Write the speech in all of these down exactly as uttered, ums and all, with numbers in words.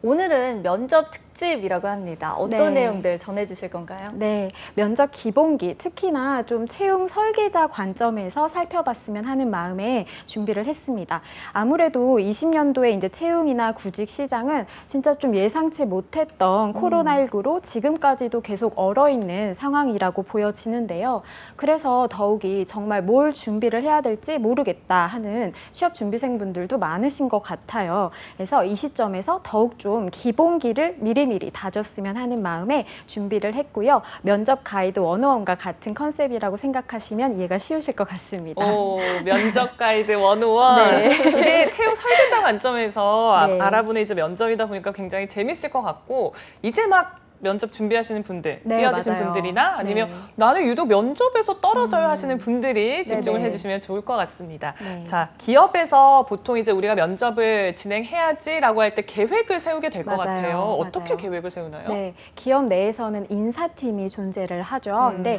오늘은 면접 특집이라고 합니다. 어떤 네. 내용들 전해주실 건가요? 네, 면접 기본기, 특히나 좀 채용 설계자 관점에서 살펴봤으면 하는 마음에 준비를 했습니다. 아무래도 이십 년도에 이제 채용이나 구직 시장은 진짜 좀 예상치 못했던 음. 코로나십구로 지금까지도 계속 얼어있는 상황이라고 보여지는데요. 그래서 더욱이 정말 뭘 준비를 해야 될지 모르겠다 하는 취업 준비생분들도 많으신 것 같아요. 그래서 이 시점에서 더욱 좀 기본기를 미리미리 다졌으면 하는 마음에 준비를 했고요. 면접 가이드 원오원과 같은 컨셉이라고 생각하시면 이해가 쉬우실 것 같습니다. 오, 면접 가이드 원오원. 네. 이게 채용 설계자 관점에서 네. 알아보는 이제 면접이다 보니까 굉장히 재밌을 것 같고, 이제 막 면접 준비하시는 분들, 네, 뛰어드신 맞아요. 분들이나 아니면 네. 나는 유독 면접에서 떨어져요 음. 하시는 분들이 집중을 네네. 해주시면 좋을 것 같습니다. 네. 자, 기업에서 보통 이제 우리가 면접을 진행해야지라고 할 때 계획을 세우게 될 것 맞아요. 같아요. 어떻게 맞아요. 계획을 세우나요? 네, 기업 내에서는 인사팀이 존재를 하죠. 음. 근데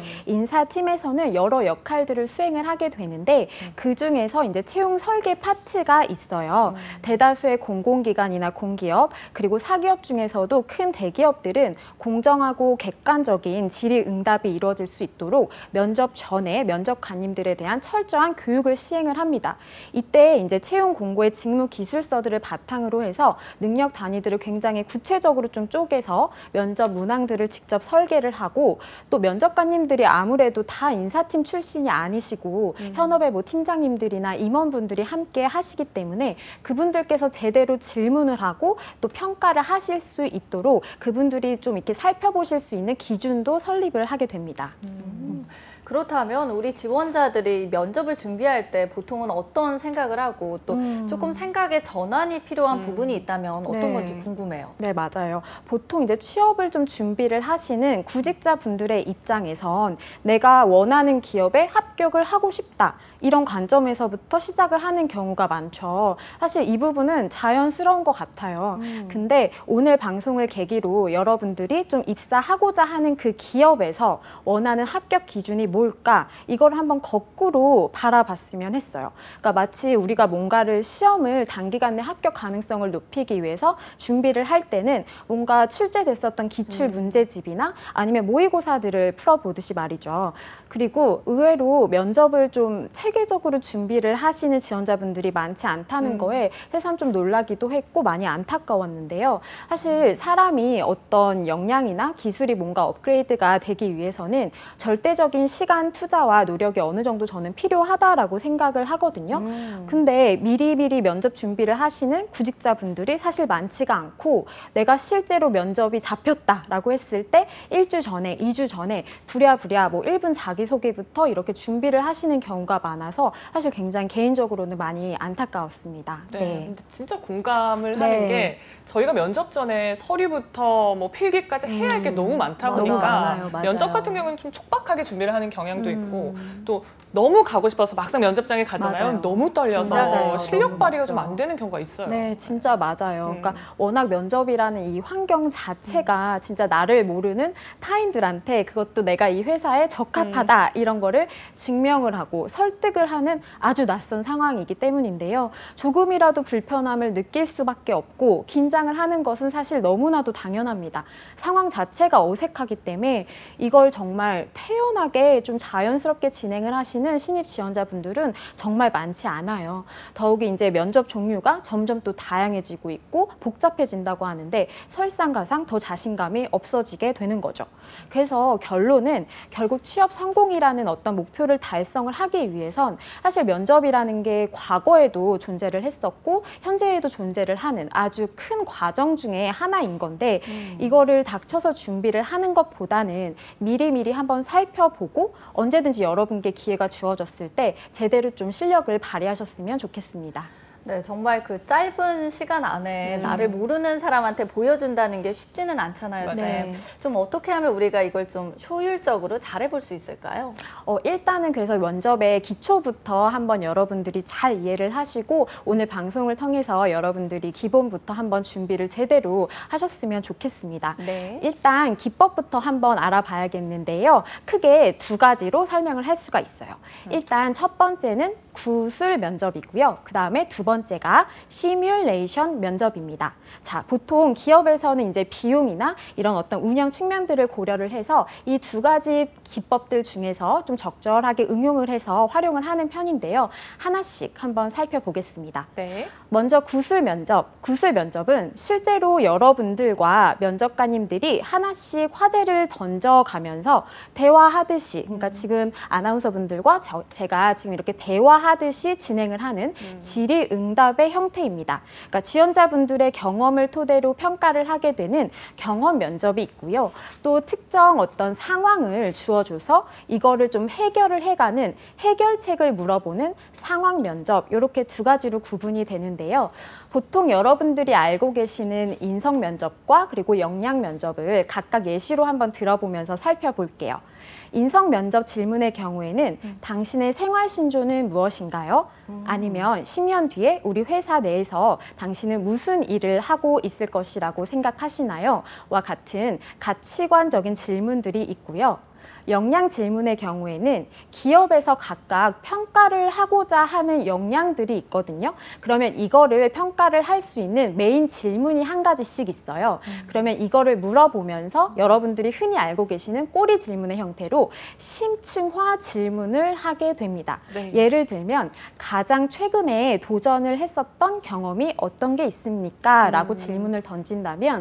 인사팀에서는 여러 역할들을 수행을 하게 되는데 음. 그 중에서 이제 채용 설계 파트가 있어요. 음. 대다수의 공공기관이나 공기업 그리고 사기업 중에서도 큰 대기업들은 공정하고 객관적인 질의응답이 이루어질 수 있도록 면접 전에 면접관님들에 대한 철저한 교육을 시행을 합니다. 이때 이제 채용 공고의 직무 기술서들을 바탕으로 해서 능력 단위들을 굉장히 구체적으로 좀 쪼개서 면접 문항들을 직접 설계를 하고, 또 면접관님들이 아무래도 다 인사팀 출신이 아니시고 음. 현업의 뭐 팀장님들이나 임원분들이 함께 하시기 때문에 그분들께서 제대로 질문을 하고 또 평가를 하실 수 있도록 그분들이 좀 이렇게 살펴보실 수 있는 기준도 설립을 하게 됩니다. 음. 그렇다면 우리 지원자들이 면접을 준비할 때 보통은 어떤 생각을 하고 또 음. 조금 생각의 전환이 필요한 음. 부분이 있다면 어떤 네. 건지 궁금해요. 네, 맞아요. 보통 이제 취업을 좀 준비를 하시는 구직자분들의 입장에선 내가 원하는 기업에 합격을 하고 싶다. 이런 관점에서부터 시작을 하는 경우가 많죠. 사실 이 부분은 자연스러운 것 같아요. 음. 근데 오늘 방송을 계기로 여러분들이 좀 입사하고자 하는 그 기업에서 원하는 합격 기준이 뭘까? 이걸 한번 거꾸로 바라봤으면 했어요. 그러니까 마치 우리가 뭔가를 시험을 단기간 내 합격 가능성을 높이기 위해서 준비를 할 때는 뭔가 출제됐었던 기출 문제집이나 아니면 모의고사들을 풀어보듯이 말이죠. 그리고 의외로 면접을 좀 체계적으로 준비를 하시는 지원자분들이 많지 않다는 음. 거에 새삼 좀 놀라기도 했고 많이 안타까웠는데요. 사실 사람이 어떤 역량이나 기술이 뭔가 업그레이드가 되기 위해서는 절대적인 시간 투자와 노력이 어느 정도 저는 필요하다라고 생각을 하거든요. 음. 근데 미리미리 면접 준비를 하시는 구직자분들이 사실 많지가 않고, 내가 실제로 면접이 잡혔다라고 했을 때 일 주 전에, 이 주 전에 부랴부랴 뭐 일 분 자기소개부터 이렇게 준비를 하시는 경우가 많아서 사실 굉장히 개인적으로는 많이 안타까웠습니다. 네. 네. 근데 진짜 공감을 네. 하는 게, 저희가 면접 전에 서류부터 뭐 필기까지 해야 할 게 음, 너무 많다 너무 보니까 많아요. 맞아요. 면접 같은 경우는 좀 촉박하게 준비를 하는 경향도 있고, 음. 또 너무 가고 싶어서 막상 면접장에 가잖아요. 맞아요. 너무 떨려서 긴장해서 실력 너무 발휘가 맞죠. 좀 안 되는 경우가 있어요. 네, 진짜 맞아요. 음. 그러니까 워낙 면접이라는 이 환경 자체가 진짜 나를 모르는 타인들한테 그것도 내가 이 회사에 적합하다 이런 거를 증명을 하고 설득을 하는 아주 낯선 상황이기 때문인데요. 조금이라도 불편함을 느낄 수밖에 없고 긴장을 하는 것은 사실 너무나도 당연합니다. 상황 자체가 어색하기 때문에 이걸 정말 태연하게 좀 자연스럽게 진행을 하시는 신입 지원자분들은 정말 많지 않아요. 더욱이 이제 면접 종류가 점점 또 다양해지고 있고 복잡해진다고 하는데 설상가상 더 자신감이 없어지게 되는 거죠. 그래서 결론은 결국 취업 성공이라는 어떤 목표를 달성을 하기 위해선 사실 면접이라는 게 과거에도 존재를 했었고 현재에도 존재를 하는 아주 큰 과정 중에 하나인 건데 음. 이거를 닥쳐서 준비를 하는 것보다는 미리미리 한번 살펴보고 언제든지 여러분께 기회가 주어졌을 때 제대로 좀 실력을 발휘하셨으면 좋겠습니다. 네, 정말 그 짧은 시간 안에 음. 나를 모르는 사람한테 보여준다는 게 쉽지는 않잖아요, 쌤. 네. 좀 어떻게 하면 우리가 이걸 좀 효율적으로 잘해볼 수 있을까요? 어, 일단은 그래서 면접의 기초부터 한번 여러분들이 잘 이해를 하시고 오늘 방송을 통해서 여러분들이 기본부터 한번 준비를 제대로 하셨으면 좋겠습니다. 네. 일단 기법부터 한번 알아봐야겠는데요. 크게 두 가지로 설명을 할 수가 있어요. 일단 첫 번째는 구술 면접이고요. 그 다음에 두 번째가 시뮬레이션 면접입니다. 자, 보통 기업에서는 이제 비용이나 이런 어떤 운영 측면들을 고려를 해서 이 두 가지 기법들 중에서 좀 적절하게 응용을 해서 활용을 하는 편인데요. 하나씩 한번 살펴보겠습니다. 네. 먼저 구술 면접. 구술 면접은 실제로 여러분들과 면접관님들이 하나씩 화제를 던져가면서 대화하듯이, 그러니까 지금 아나운서분들과 저, 제가 지금 이렇게 대화하듯이 진행을 하는 질의응답의 형태입니다. 그러니까 지원자분들의 경험을 토대로 평가를 하게 되는 경험 면접이 있고요. 또 특정 어떤 상황을 주어줘서 이거를 좀 해결을 해가는 해결책을 물어보는 상황 면접, 이렇게 두 가지로 구분이 되는데요. 보통 여러분들이 알고 계시는 인성 면접과 그리고 역량 면접을 각각 예시로 한번 들어보면서 살펴볼게요. 인성 면접 질문의 경우에는 음. 당신의 생활 신조는 무엇인가요? 음. 아니면 십 년 뒤에 우리 회사 내에서 당신은 무슨 일을 하고 있을 것이라고 생각하시나요? 와 같은 가치관적인 질문들이 있고요. 역량 질문의 경우에는 기업에서 각각 평가를 하고자 하는 역량들이 있거든요. 그러면 이거를 평가를 할 수 있는 메인 질문이 한 가지씩 있어요. 음. 그러면 이거를 물어보면서 여러분들이 흔히 알고 계시는 꼬리 질문의 형태로 심층화 질문을 하게 됩니다. 네. 예를 들면 가장 최근에 도전을 했었던 경험이 어떤 게 있습니까? 라고 음. 질문을 던진다면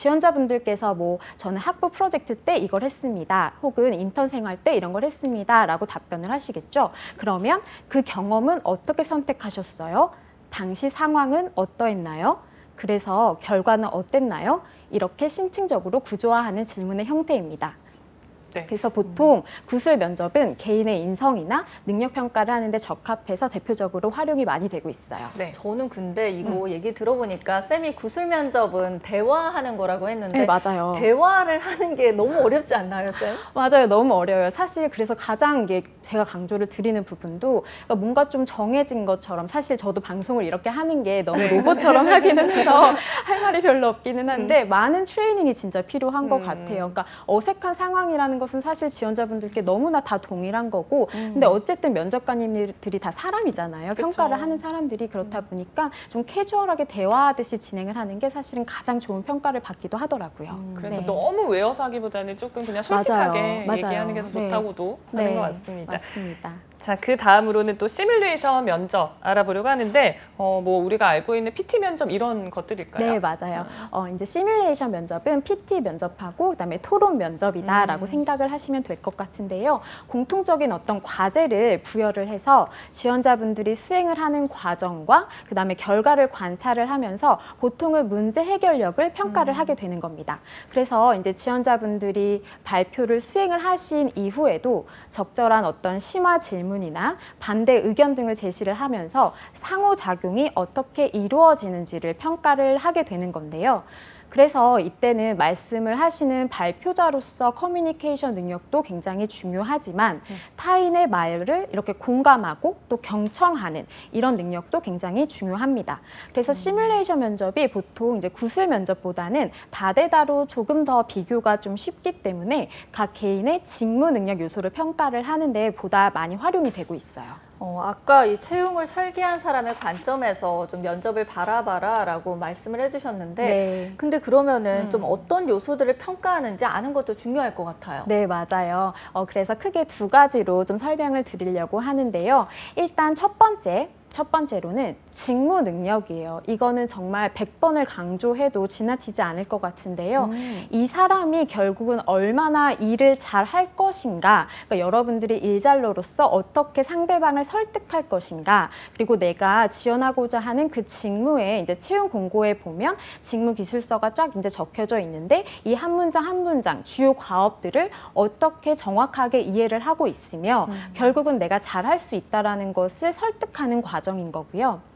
지원자분들께서 뭐 저는 학부 프로젝트 때 이걸 했습니다. 혹은 인턴 생활 때 이런 걸 했습니다. 라고 답변을 하시겠죠. 그러면 그 경험은 어떻게 선택하셨어요? 당시 상황은 어떠했나요? 그래서 결과는 어땠나요? 이렇게 심층적으로 구조화하는 질문의 형태입니다. 네. 그래서 보통 구술 면접은 개인의 인성이나 능력 평가를 하는데 적합해서 대표적으로 활용이 많이 되고 있어요. 네. 저는 근데 이거 음. 얘기 들어보니까 쌤이 구술 면접은 대화하는 거라고 했는데 네, 맞아요. 대화를 하는 게 너무 어렵지 않나요, 쌤? 맞아요. 너무 어려워요. 사실 그래서 가장 이게 제가 강조를 드리는 부분도 그러니까 뭔가 좀 정해진 것처럼 사실 저도 방송을 이렇게 하는 게 너무 로봇처럼 하기는 해서 할 말이 별로 없기는 한데 음. 많은 트레이닝이 진짜 필요한 음. 것 같아요. 그러니까 어색한 상황이라는 것은 사실 지원자분들께 너무나 다 동일한 거고 음. 근데 어쨌든 면접관님들이 다 사람이잖아요. 그쵸. 평가를 하는 사람들이 그렇다 보니까 좀 캐주얼하게 대화하듯이 진행을 하는 게 사실은 가장 좋은 평가를 받기도 하더라고요. 음. 그래서 네. 너무 외워서 하기보다는 조금 그냥 솔직하게 맞아요. 얘기하는 게 더 네. 좋다고도 하는 네. 것 같습니다. 맞습니다. 자, 그 다음으로는 또 시뮬레이션 면접 알아보려고 하는데 어, 뭐 우리가 알고 있는 피티 면접 이런 것들일까요? 네, 맞아요. 어, 이제 시뮬레이션 면접은 피티 면접하고 그다음에 토론 면접이다라고 음. 생각을 하시면 될 것 같은데요. 공통적인 어떤 과제를 부여를 해서 지원자분들이 수행을 하는 과정과 그다음에 결과를 관찰을 하면서 보통은 문제 해결력을 평가를 음. 하게 되는 겁니다. 그래서 이제 지원자분들이 발표를 수행을 하신 이후에도 적절한 어떤 심화 질문 이나 반대 의견 등을 제시를 하면서 상호작용이 어떻게 이루어지는지를 평가를 하게 되는 건데요. 그래서 이때는 말씀을 하시는 발표자로서 커뮤니케이션 능력도 굉장히 중요하지만 음. 타인의 말을 이렇게 공감하고 또 경청하는 이런 능력도 굉장히 중요합니다. 그래서 음. 시뮬레이션 면접이 보통 이제 구술 면접보다는 다대다로 조금 더 비교가 좀 쉽기 때문에 각 개인의 직무 능력 요소를 평가를 하는데 보다 많이 활용이 되고 있어요. 어, 아까 이 채용을 설계한 사람의 관점에서 좀 면접을 바라봐라 라고 말씀을 해주셨는데 네. 근데 그러면은 음. 좀 어떤 요소들을 평가하는지 아는 것도 중요할 것 같아요. 네, 맞아요. 어, 그래서 크게 두 가지로 좀 설명을 드리려고 하는데요. 일단 첫 번째, 첫 번째로는 직무 능력이에요. 이거는 정말 백 번을 강조해도 지나치지 않을 것 같은데요. 음. 이 사람이 결국은 얼마나 일을 잘 할 것인가, 그러니까 여러분들이 일잘로로서 어떻게 상대방을 설득할 것인가, 그리고 내가 지원하고자 하는 그 직무에 이제 채용 공고에 보면 직무 기술서가 쫙 이제 적혀져 있는데 이 한 문장 한 문장 주요 과업들을 어떻게 정확하게 이해를 하고 있으며 음. 결국은 내가 잘할 수 있다라는 것을 설득하는 과정인 거고요.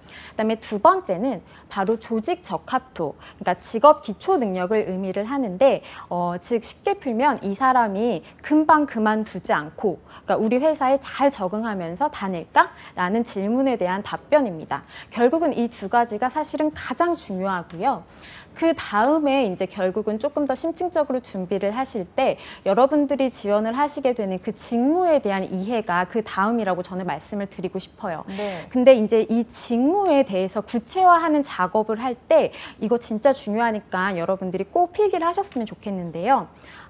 그다음에 두 번째는 바로 조직 적합도, 그러니까 직업 기초 능력을 의미를 하는데 어, 즉 쉽게 풀면 이 사람이 금방 그만두지 않고 그러니까 우리 회사에 잘 적응하면서 다닐까라는 질문에 대한 답변입니다. 결국은 이 두 가지가 사실은 가장 중요하고요. 그 다음에 이제 결국은 조금 더 심층적으로 준비를 하실 때 여러분들이 지원을 하시게 되는 그 직무에 대한 이해가 그 다음이라고 저는 말씀을 드리고 싶어요. 네. 근데 이제 이 직무에 대해서 구체화하는 작업을 할 때 이거 진짜 중요하니까 여러분들이 꼭 필기를 하셨으면 좋겠는데요.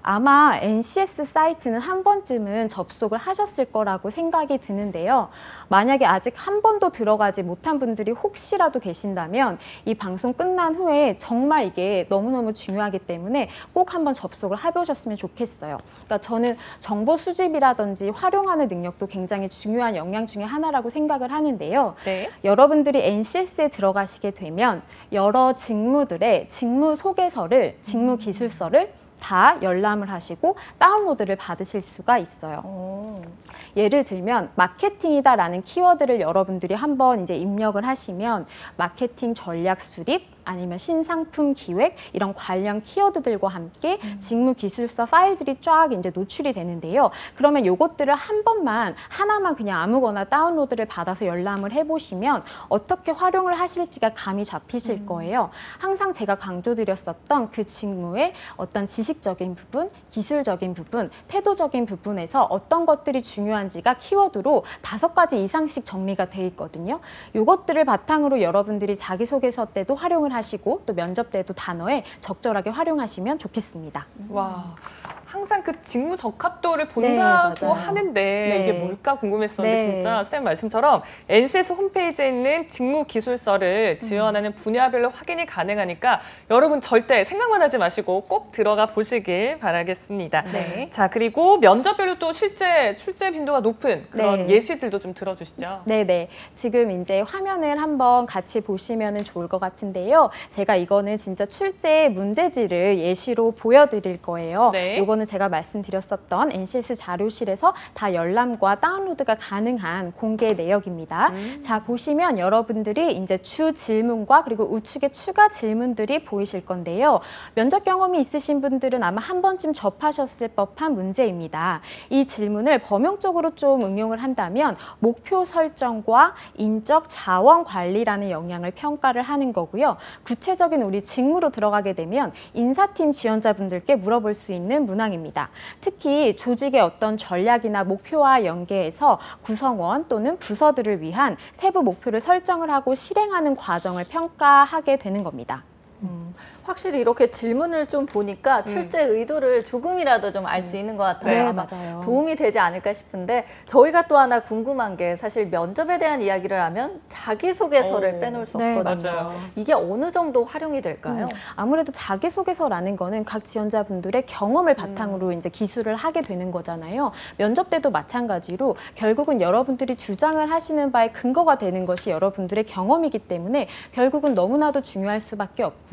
아마 엔씨에스 사이트는 한 번쯤은 접속을 하셨을 거라고 생각이 드는데요. 만약에 아직 한 번도 들어가지 못한 분들이 혹시라도 계신다면 이 방송 끝난 후에 정말 이게 너무너무 중요하기 때문에 꼭 한번 접속을 해보셨으면 좋겠어요. 그러니까 저는 정보 수집이라든지 활용하는 능력도 굉장히 중요한 역량 중에 하나라고 생각을 하는데요. 네. 여러분들이 엔씨에스에 들어가시게 되면 여러 직무들의 직무 소개서를, 직무 기술서를 다 열람을 하시고 다운로드를 받으실 수가 있어요. 오. 예를 들면 마케팅이다라는 키워드를 여러분들이 한번 이제 입력을 하시면 마케팅 전략 수립, 아니면 신상품 기획 이런 관련 키워드들과 함께 음. 직무 기술서 파일들이 쫙 이제 노출이 되는데요. 그러면 요것들을 한 번만 하나만 그냥 아무거나 다운로드를 받아서 열람을 해보시면 어떻게 활용을 하실지가 감이 잡히실 음. 거예요. 항상 제가 강조드렸었던 그 직무의 어떤 지식적인 부분, 기술적인 부분, 태도적인 부분에서 어떤 것들이 중요한지가 키워드로 다섯 가지 이상씩 정리가 돼 있거든요. 요것들을 바탕으로 여러분들이 자기소개서 때도 활용을 하시고 또 면접 때도 단어에 적절하게 활용하시면 좋겠습니다. 와, 항상 그 직무 적합도를 네, 본다고 맞아요. 하는데 네. 이게 뭘까 궁금했었는데 네. 진짜 쌤 말씀처럼 엔씨에스 홈페이지에 있는 직무 기술서를 지원하는 분야별로 확인이 가능하니까 여러분 절대 생각만 하지 마시고 꼭 들어가 보시길 바라겠습니다. 네. 자, 그리고 면접별로 또 실제 출제 빈도가 높은 그런 네. 예시들도 좀 들어주시죠. 네네. 지금 이제 화면을 한번 같이 보시면 좋을 것 같은데요. 제가 이거는 진짜 출제 문제지를 예시로 보여드릴 거예요. 네. 이거는 제가 말씀드렸었던 엔씨에스 자료실에서 다 열람과 다운로드가 가능한 공개 내역입니다. 음. 자, 보시면 여러분들이 이제 주 질문과 그리고 우측에 추가 질문들이 보이실 건데요. 면접 경험이 있으신 분들은 아마 한 번쯤 접하셨을 법한 문제입니다. 이 질문을 범용적으로 좀 응용을 한다면 목표 설정과 인적 자원 관리라는 역량을 평가를 하는 거고요. 구체적인 우리 직무로 들어가게 되면 인사팀 지원자분들께 물어볼 수 있는 문항입니다. 특히 조직의 어떤 전략이나 목표와 연계해서 구성원 또는 부서들을 위한 세부 목표를 설정을 하고 실행하는 과정을 평가하게 되는 겁니다. 음, 확실히 이렇게 질문을 좀 보니까 출제 의도를 조금이라도 좀 알 수 있는 것 같아요. 네, 아마 맞아요. 도움이 되지 않을까 싶은데 저희가 또 하나 궁금한 게 사실 면접에 대한 이야기를 하면 자기소개서를 오, 빼놓을 수 네, 없거든요. 맞아요. 이게 어느 정도 활용이 될까요? 음, 아무래도 자기소개서라는 거는 각 지원자분들의 경험을 바탕으로 이제 기술을 하게 되는 거잖아요. 면접 때도 마찬가지로 결국은 여러분들이 주장을 하시는 바에 근거가 되는 것이 여러분들의 경험이기 때문에 결국은 너무나도 중요할 수밖에 없고요.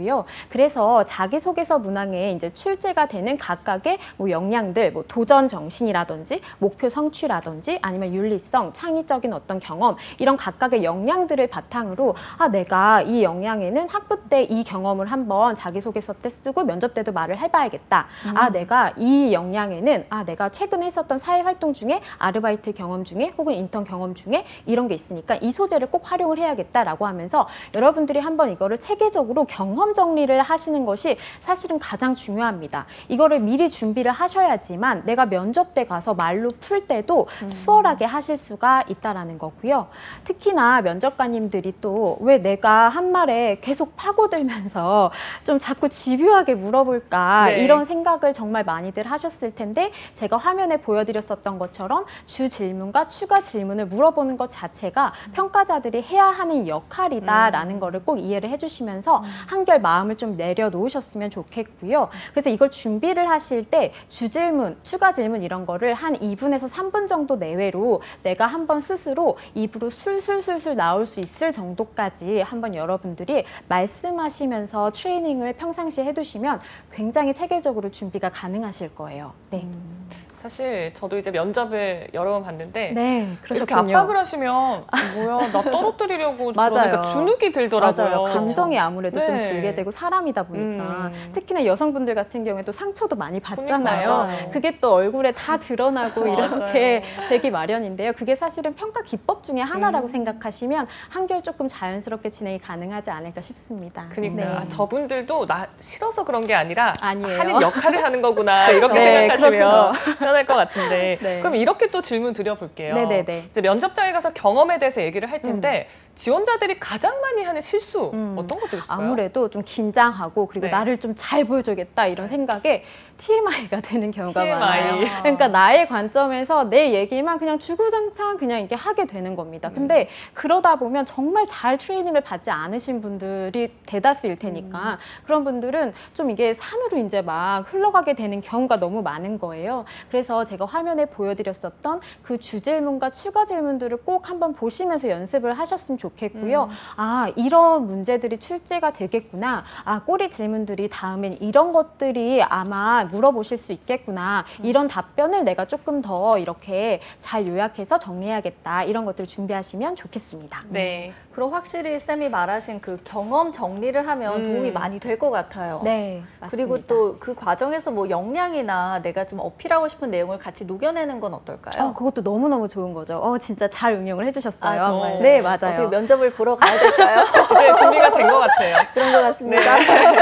그래서 자기소개서 문항에 이제 출제가 되는 각각의 뭐 역량들, 뭐 도전 정신이라든지 목표 성취라든지 아니면 윤리성, 창의적인 어떤 경험 이런 각각의 역량들을 바탕으로 아 내가 이 역량에는 학부 때 이 경험을 한번 자기소개서 때 쓰고 면접 때도 말을 해봐야겠다. 음. 아 내가 이 역량에는 아 내가 최근에 했었던 사회활동 중에 아르바이트 경험 중에 혹은 인턴 경험 중에 이런 게 있으니까 이 소재를 꼭 활용을 해야겠다라고 하면서 여러분들이 한번 이거를 체계적으로 경험 정리를 하시는 것이 사실은 가장 중요합니다. 이거를 미리 준비를 하셔야지만 내가 면접 때 가서 말로 풀 때도 음. 수월하게 하실 수가 있다라는 거고요. 특히나 면접관님들이 또 왜 내가 한 말에 계속 파고들면서 좀 자꾸 집요하게 물어볼까 네. 이런 생각을 정말 많이들 하셨을 텐데 제가 화면에 보여드렸었던 것처럼 주 질문과 추가 질문을 물어보는 것 자체가 평가자들이 해야 하는 역할이다라는 음. 거를 꼭 이해를 해주시면서 한결 마음을 좀 내려놓으셨으면 좋겠고요. 그래서 이걸 준비를 하실 때 주질문, 추가 질문 이런 거를 한 이 분에서 삼 분 정도 내외로 내가 한번 스스로 입으로 술술술술 나올 수 있을 정도까지 한번 여러분들이 말씀하시면서 트레이닝을 평상시에 해두시면 굉장히 체계적으로 준비가 가능하실 거예요. 네. 음. 사실 저도 이제 면접을 여러 번 봤는데 네, 이렇게 그러셨군요. 압박을 하시면 뭐야 나 떨어뜨리려고 맞아요. 그러니까 주눅이 들더라고요. 맞아요. 감정이 아무래도 네. 좀 들게 되고 사람이다 보니까 음. 특히나 여성분들 같은 경우에도 상처도 많이 받잖아요. 그러니까요. 그게 또 얼굴에 다 드러나고 이렇게 맞아요. 되기 마련인데요. 그게 사실은 평가 기법 중에 하나라고 음. 생각하시면 한결 조금 자연스럽게 진행이 가능하지 않을까 싶습니다. 그러니까 네. 아, 저분들도 나 싫어서 그런 게 아니라 아니에요. 하는 역할을 하는 거구나 이렇게 네, 생각하시면 그렇죠. 편할 것 같은데 네. 그럼 이렇게 또 질문 드려볼게요. 네네네. 이제 면접장에 가서 경험에 대해서 얘기를 할 텐데 지원자들이 가장 많이 하는 실수 음. 어떤 것들이 있을까요? 아무래도 좀 긴장하고 그리고 네. 나를 좀 잘 보여줘야겠다 이런 생각에 티엠아이가 되는 경우가 티엠아이. 많아요. 그러니까 나의 관점에서 내 얘기만 그냥 주구장창 그냥 이렇게 하게 되는 겁니다. 근데 그러다 보면 정말 잘 트레이닝을 받지 않으신 분들이 대다수일 테니까 그런 분들은 좀 이게 산으로 이제 막 흘러가게 되는 경우가 너무 많은 거예요. 그래서 제가 화면에 보여드렸었던 그 주질문과 추가 질문들을 꼭 한번 보시면서 연습을 하셨으면 좋겠고요. 음. 아, 이런 문제들이 출제가 되겠구나. 아, 꼬리 질문들이 다음엔 이런 것들이 아마 물어보실 수 있겠구나. 이런 답변을 내가 조금 더 이렇게 잘 요약해서 정리해야겠다. 이런 것들을 준비하시면 좋겠습니다. 네. 그럼 확실히 쌤이 말하신 그 경험 정리를 하면 음. 도움이 많이 될 것 같아요. 네, 맞습니다. 그리고 또 그 과정에서 뭐 역량이나 내가 좀 어필하고 싶은 내용을 같이 녹여내는 건 어떨까요? 어, 그것도 너무너무 좋은 거죠. 어, 진짜 잘 응용을 해주셨어요. 아, 정말요? 네, 맞아요. 어떻게 면접을 보러 가야 될까요? 이제 준비가 된 것 같아요. 그런 것 같습니다.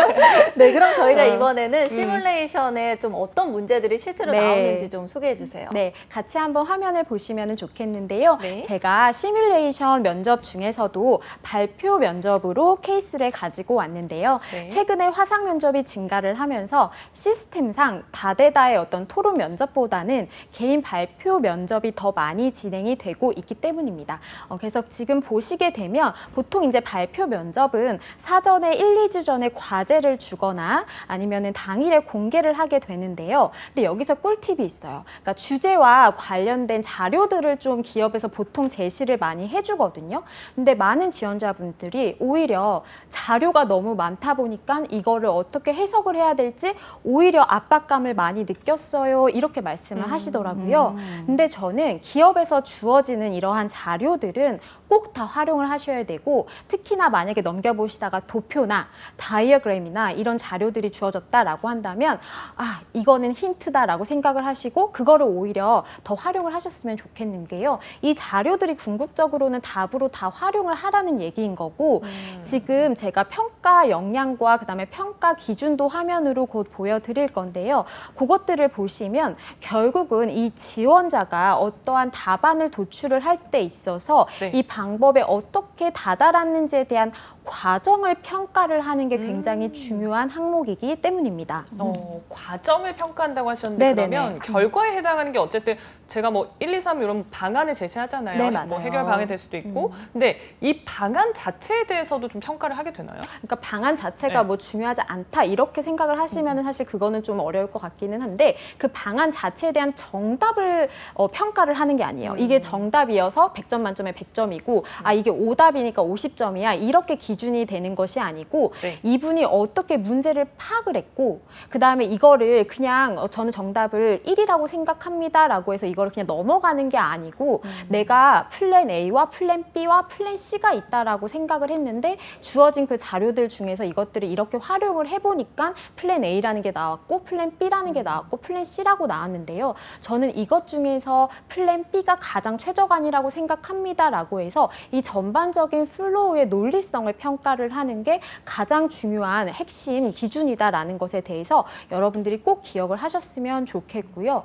네, 그럼 저희가 어. 이번에는 시뮬레이션에 좀 어떤 문제들이 실제로 네. 나오는지 좀 소개해 주세요. 네, 같이 한번 화면을 보시면 좋겠는데요. 네. 제가 시뮬레이션 면접 중에서도 발표 면접으로 케이스를 가지고 왔는데요. 네. 최근에 화상 면접이 증가를 하면서 시스템상 다대다의 어떤 토론 면접보다는 개인 발표 면접이 더 많이 진행이 되고 있기 때문입니다. 어, 그래서 지금 보시게 되면 보통 이제 발표 면접은 사전에 일, 이 주 전에 과제를 주거나 아니면은 당일에 공개를 하게 되는데요. 근데 여기서 꿀팁이 있어요. 그러니까 주제와 관련된 자료들을 좀 기업에서 보통 제시를 많이 해주거든요. 근데 많은 지원자분들이 오히려 자료가 너무 많다 보니까 이거를 어떻게 해석을 해야 될지 오히려 압박감을 많이 느꼈어요. 이렇게 말씀을 음, 하시더라고요. 음. 근데 저는 기업에서 주어지는 이러한 자료들은 꼭 다 활용을 하셔야 되고 특히나 만약에 넘겨보시다가 도표나 다이어그램이나 이런 자료들이 주어졌다라고 한다면 아, 이거는 힌트다라고 생각을 하시고 그거를 오히려 더 활용을 하셨으면 좋겠는 게요. 이 자료들이 궁극적으로는 답으로 다 활용을 하라는 얘기인 거고 음. 지금 제가 평가 역량과 그다음에 평가 기준도 화면으로 곧 보여드릴 건데요. 그것들을 보시면 결국은 이 지원자가 어떠한 답안을 도출을 할 때 있어서 네. 이 방법에 어떻게 다다랐는지에 대한 과정을 평가를 하는 게 굉장히 음. 중요한 항목이기 때문입니다. 어, 과정을 평가한다고 하셨는데 네네네. 그러면 결과에 해당하는 게 어쨌든 제가 뭐 일, 이, 삼 이런 방안을 제시하잖아요. 네, 뭐 맞아요. 해결 방안이 될 수도 있고. 근데 이 방안 자체에 대해서도 좀 평가를 하게 되나요? 그러니까 방안 자체가 네. 뭐 중요하지 않다 이렇게 생각을 하시면은 사실 그거는 좀 어려울 것 같기는 한데 그 방안 자체에 대한 정답을 어, 평가를 하는 게 아니에요. 이게 정답이어서 백 점 만점에 백 점이고 아 이게 오답이니까 오십 점이야 이렇게 기준이 되는 것이 아니고 네. 이분이 어떻게 문제를 파악을 했고 그 다음에 이거를 그냥 어, 저는 정답을 일이라고 생각합니다라고 해서 이거를 그냥 넘어가는 게 아니고 음. 내가 플랜 A와 플랜 B와 플랜 C가 있다라고 생각을 했는데 주어진 그 자료들 중에서 이것들을 이렇게 활용을 해보니까 플랜 A라는 게 나왔고 플랜 B라는 게 나왔고 플랜 C라고 나왔는데요. 저는 이것 중에서 플랜 B가 가장 최적안이라고 생각합니다라고 해서 이 전반적인 플로우의 논리성을 평가를 하는 게 가장 중요한 핵심 기준이다라는 것에 대해서 여러분들이 꼭 기억을 하셨으면 좋겠고요.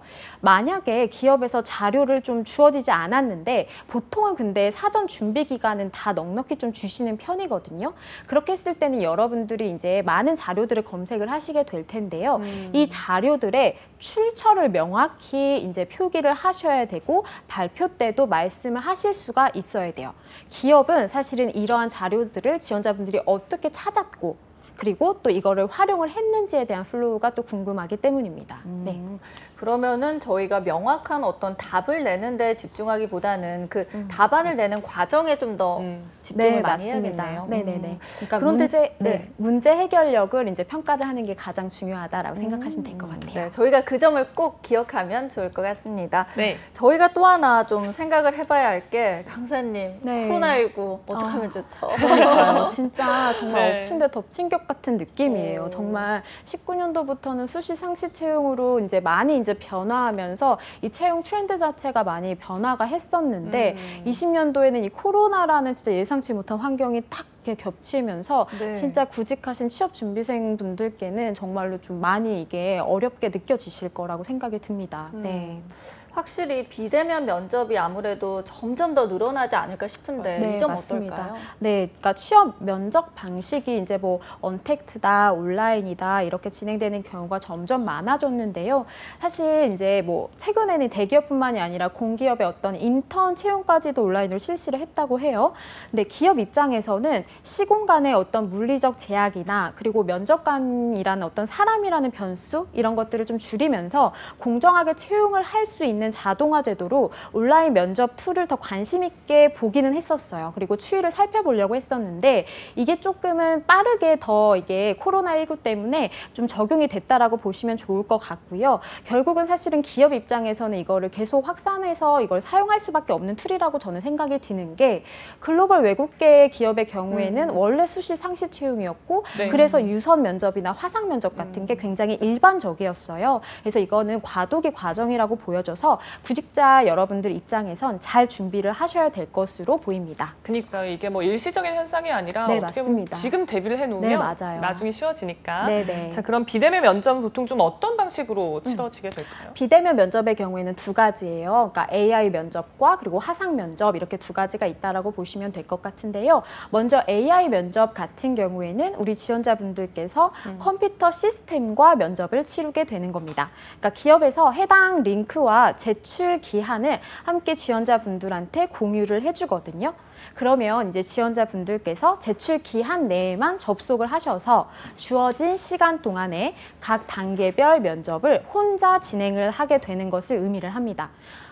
만약에 기업에서 자료를 좀 주어지지 않았는데 보통은 근데 사전 준비 기간은 다 넉넉히 좀 주시는 편이거든요. 그렇게 했을 때는 여러분들이 이제 많은 자료들을 검색을 하시게 될 텐데요. 음. 이 자료들의 출처를 명확히 이제 표기를 하셔야 되고 발표 때도 말씀을 하실 수가 있어야 돼요. 기업은 사실은 이러한 자료들을 지원자분들이 어떻게 찾았고 그리고 또 이거를 활용을 했는지에 대한 플로우가 또 궁금하기 때문입니다. 음, 네. 그러면은 저희가 명확한 어떤 답을 내는 데 집중하기보다는 그 음. 답안을 내는 과정에 좀 더 음. 집중을 네, 많이 맞습니다. 해야겠네요. 네네네. 음. 그러니까 그런데- 문제, 네. 네. 문제 해결력을 이제 평가를 하는 게 가장 중요하다라고 생각하시면 될 것 같아요. 네, 저희가 그 점을 꼭 기억하면 좋을 것 같습니다. 네. 저희가 또 하나 좀 생각을 해봐야 할 게 강사님, 네. 코로나십구 어떻게 아. 하면 좋죠? 그러니까요. 진짜 정말 네. 엎친 데 덮친 격 같은 느낌이에요. 오. 정말 십구 년도부터는 수시 상시 채용으로 이제 많이 이제 변화하면서 이 채용 트렌드 자체가 많이 변화가 했었는데 음. 이십 년도에는 이 코로나라는 진짜 예상치 못한 환경이 딱 이렇게 겹치면서 네. 진짜 구직하신 취업 준비생 분들께는 정말로 좀 많이 이게 어렵게 느껴지실 거라고 생각이 듭니다. 음. 네. 확실히 비대면 면접이 아무래도 점점 더 늘어나지 않을까 싶은데 네, 이 점 맞습니다. 어떨까요? 네, 그러니까 취업 면접 방식이 이제 뭐 언택트다, 온라인이다 이렇게 진행되는 경우가 점점 많아졌는데요. 사실 이제 뭐 최근에는 대기업뿐만이 아니라 공기업의 어떤 인턴 채용까지도 온라인으로 실시를 했다고 해요. 근데 기업 입장에서는 시공간의 어떤 물리적 제약이나 그리고 면접관이라는 어떤 사람이라는 변수 이런 것들을 좀 줄이면서 공정하게 채용을 할 수 있는 자동화 제도로 온라인 면접 툴을 더 관심 있게 보기는 했었어요. 그리고 추이를 살펴보려고 했었는데 이게 조금은 빠르게 더 이게 코로나십구 때문에 좀 적용이 됐다라고 보시면 좋을 것 같고요. 결국은 사실은 기업 입장에서는 이거를 계속 확산해서 이걸 사용할 수밖에 없는 툴이라고 저는 생각이 드는 게 글로벌 외국계 기업의 경우에는 음. 원래 수시 상시 채용이었고 네. 그래서 유선 면접이나 화상 면접 같은 게 굉장히 일반적이었어요. 그래서 이거는 과도기 과정이라고 보여져서 구직자 여러분들 입장에선 잘 준비를 하셔야 될 것으로 보입니다. 그러니까 이게 뭐 일시적인 현상이 아니라 네, 어떻게 보면 맞습니다. 지금 대비를 해놓으면 네, 맞아요. 나중에 쉬워지니까. 네네. 자, 그럼 비대면 면접은 보통 좀 어떤 방식으로 치러지게 될까요? 비대면 면접의 경우에는 두 가지예요. 그러니까 에이아이 면접과 그리고 화상 면접 이렇게 두 가지가 있다라고 보시면 될 것 같은데요. 먼저 에이아이 면접 같은 경우에는 우리 지원자분들께서 음. 컴퓨터 시스템과 면접을 치르게 되는 겁니다. 그러니까 기업에서 해당 링크와 제출 기한을 함께 지원자분들한테 공유를 해주거든요. 그러면 이제 지원자분들께서 제출 기한 내에만 접속을 하셔서 주어진 시간 동안에 각 단계별 면접을 혼자 진행을 하게 되는 것을 의미를 합니다.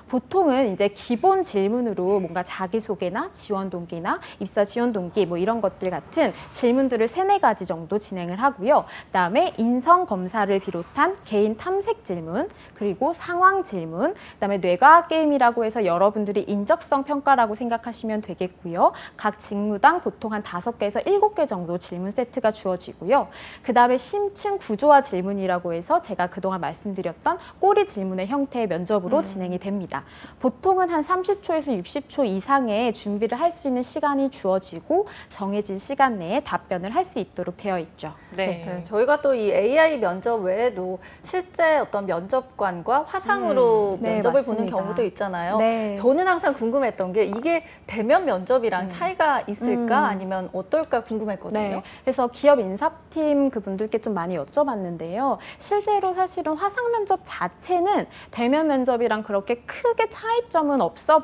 보통은 이제 기본 질문으로 뭔가 자기소개나 지원 동기나 입사 지원 동기 뭐 이런 것들 같은 질문들을 세네 가지 정도 진행을 하고요. 그다음에 인성 검사를 비롯한 개인 탐색 질문, 그리고 상황 질문, 그다음에 뇌과학 게임이라고 해서 여러분들이 인적성 평가라고 생각하시면 되겠고요. 각 직무당 보통 한 다섯 개에서 일곱 개 정도 질문 세트가 주어지고요. 그다음에 심층 구조화 질문이라고 해서 제가 그동안 말씀드렸던 꼬리 질문의 형태의 면접으로 음. 진행이 됩니다. 보통은 한 삼십 초에서 육십 초 이상의 준비를 할 수 있는 시간이 주어지고 정해진 시간 내에 답변을 할 수 있도록 되어 있죠. 네. 네, 저희가 또 이 에이아이 면접 외에도 실제 어떤 면접관과 화상으로 음, 네, 면접을 보는 맞습니다. 경우도 있잖아요. 네. 저는 항상 궁금했던 게 이게 대면 면접이랑 차이가 있을까 음. 아니면 어떨까 궁금했거든요. 네, 그래서 기업 인사팀 그분들께 좀 많이 여쭤봤는데요. 실제로 사실은 화상 면접 자체는 대면 면접이랑 그렇게 크게 차이점은 없어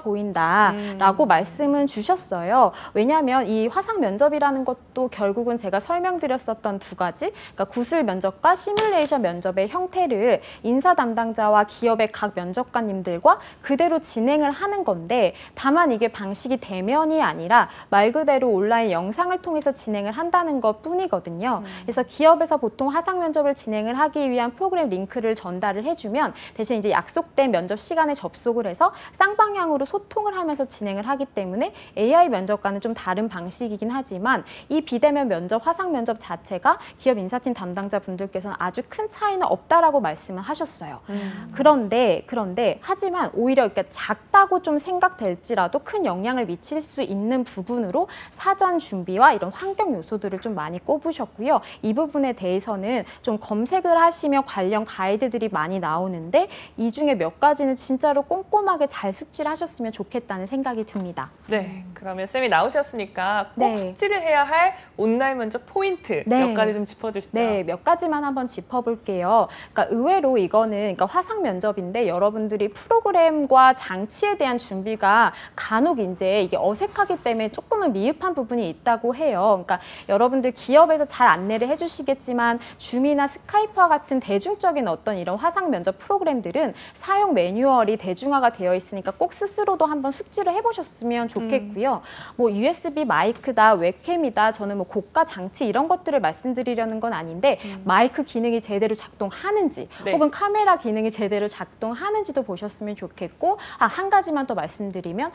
보인다라고 음. 말씀은 주셨어요. 왜냐하면 이 화상 면접이라는 것도 결국은 제가 설명드렸었던 두 가지, 그러니까 구술 면접과 시뮬레이션 면접의 형태를 인사 담당자와 기업의 각 면접관님들과 그대로 진행을 하는 건데, 다만 이게 방식이 대면이 아니라 말 그대로 온라인 영상을 통해서 진행을 한다는 것 뿐이거든요. 음. 그래서 기업에서 보통 화상 면접을 진행을 하기 위한 프로그램 링크를 전달을 해주면 대신 이제 약속된 면접 시간에 접속을 해서 쌍방향으로 소통을 하면서 진행을 하기 때문에 에이아이 면접과는 좀 다른 방식이긴 하지만 이 비대면 면접, 화상 면접 자체가 기업 인사팀 담당자분들께서는 아주 큰 차이는 없다라고 말씀을 하셨어요. 음. 그런데 그런데 하지만 오히려 이렇게 작다고 좀 생각될지라도 큰 영향을 미칠 수 있는 부분으로 사전 준비와 이런 환경 요소들을 좀 많이 꼽으셨고요. 이 부분에 대해서는 좀 검색을 하시면 관련 가이드들이 많이 나오는데 이 중에 몇 가지는 진짜로 꼼꼼하게 잘 숙지를 하셨으면 좋겠다는 생각이 듭니다. 네, 그러면 쌤이 나오셨으니까 꼭 네. 숙지를 해야 할 온라인 면접 포인트 네. 몇 가지 좀 짚어주시죠. 네, 몇 가지만 한번 짚어볼게요. 그러니까 의외로 이거는 그러니까 화상 면접인데 여러분들이 프로그램과 장치에 대한 준비가 간혹 이제 이게 어색한 어색하기 때문에 조금은 미흡한 부분이 있다고 해요. 그러니까 여러분들 기업에서 잘 안내를 해주시겠지만 줌이나 스카이프와 같은 대중적인 어떤 이런 화상 면접 프로그램들은 사용 매뉴얼이 대중화가 되어 있으니까 꼭 스스로도 한번 숙지를 해보셨으면 좋겠고요. 음. 뭐 유에스비 마이크다, 웹캠이다, 저는 뭐 고가 장치 이런 것들을 말씀드리려는 건 아닌데 음. 마이크 기능이 제대로 작동하는지 네. 혹은 카메라 기능이 제대로 작동하는지도 보셨으면 좋겠고 아, 한 가지만 더 말씀드리면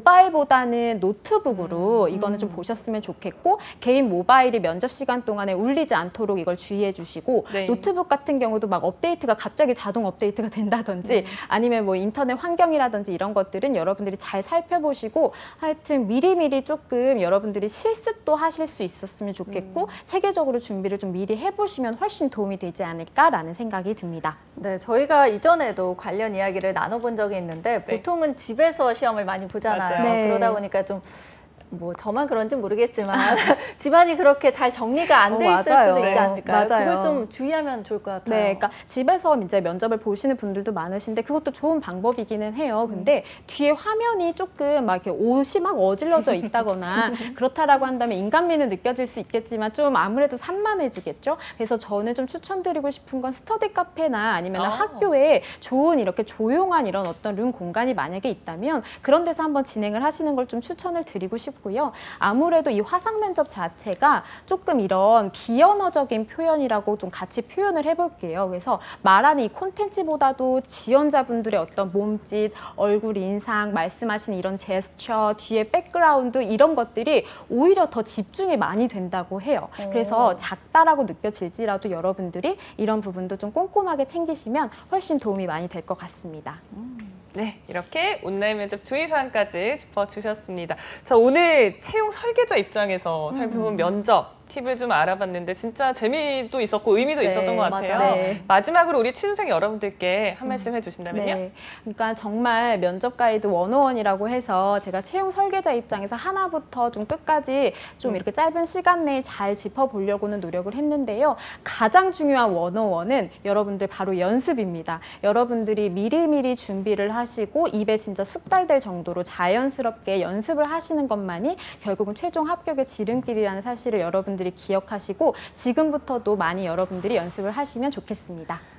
모바일보다는 노트북으로 음. 이거는 좀 보셨으면 좋겠고 개인 모바일이 면접 시간 동안에 울리지 않도록 이걸 주의해 주시고 네. 노트북 같은 경우도 막 업데이트가 갑자기 자동 업데이트가 된다든지 네. 아니면 뭐 인터넷 환경이라든지 이런 것들은 여러분들이 잘 살펴보시고 하여튼 미리미리 조금 여러분들이 실습도 하실 수 있었으면 좋겠고 음. 체계적으로 준비를 좀 미리 해보시면 훨씬 도움이 되지 않을까라는 생각이 듭니다. 네, 저희가 이전에도 관련 이야기를 나눠본 적이 있는데 네. 보통은 집에서 시험을 많이 보잖아요. 네. 그러다 보니까 좀 뭐 저만 그런지 모르겠지만 집안이 그렇게 잘 정리가 안 돼 어, 있을 맞아요. 수도 있지 않을까요? 맞아요. 그걸 좀 주의하면 좋을 것 같아요. 네, 그러니까 집에서 이제 면접을 보시는 분들도 많으신데 그것도 좋은 방법이기는 해요. 근데 음. 뒤에 화면이 조금 막 이렇게 옷이 막 어질러져 있다거나 그렇다라고 한다면 인간미는 느껴질 수 있겠지만 좀 아무래도 산만해지겠죠. 그래서 저는 좀 추천드리고 싶은 건 스터디 카페나 아니면 아. 학교에 좋은 이렇게 조용한 이런 어떤 룸 공간이 만약에 있다면 그런 데서 한번 진행을 하시는 걸 좀 추천을 드리고 싶고요. 아무래도 이 화상 면접 자체가 조금 이런 비언어적인 표현이라고 좀 같이 표현을 해볼게요. 그래서 말하는 이 콘텐츠보다도 지원자분들의 어떤 몸짓, 얼굴 인상, 말씀하시는 이런 제스처, 뒤에 백그라운드 이런 것들이 오히려 더 집중이 많이 된다고 해요. 오. 그래서 작다라고 느껴질지라도 여러분들이 이런 부분도 좀 꼼꼼하게 챙기시면 훨씬 도움이 많이 될 것 같습니다. 음. 네, 이렇게 온라인 면접 주의사항까지 짚어주셨습니다. 자, 오늘 채용 설계자 입장에서 살펴본 음. 면접 팁을 좀 알아봤는데 진짜 재미도 있었고 의미도 네, 있었던 것 같아요. 네. 마지막으로 우리 취준생 여러분들께 한 말씀 해주신다면요? 네, 그러니까 정말 면접 가이드 백일이라고 해서 제가 채용 설계자 입장에서 하나부터 좀 끝까지 좀 음. 이렇게 짧은 시간 내에 잘 짚어보려고는 노력을 했는데요. 가장 중요한 백일은 여러분들 바로 연습입니다. 여러분들이 미리미리 준비를 하시고 입에 진짜 숙달될 정도로 자연스럽게 연습을 하시는 것만이 결국은 최종 합격의 지름길이라는 사실을 여러분들이 기억하시고 지금부터도 많이 여러분들이 연습을 하시면 좋겠습니다.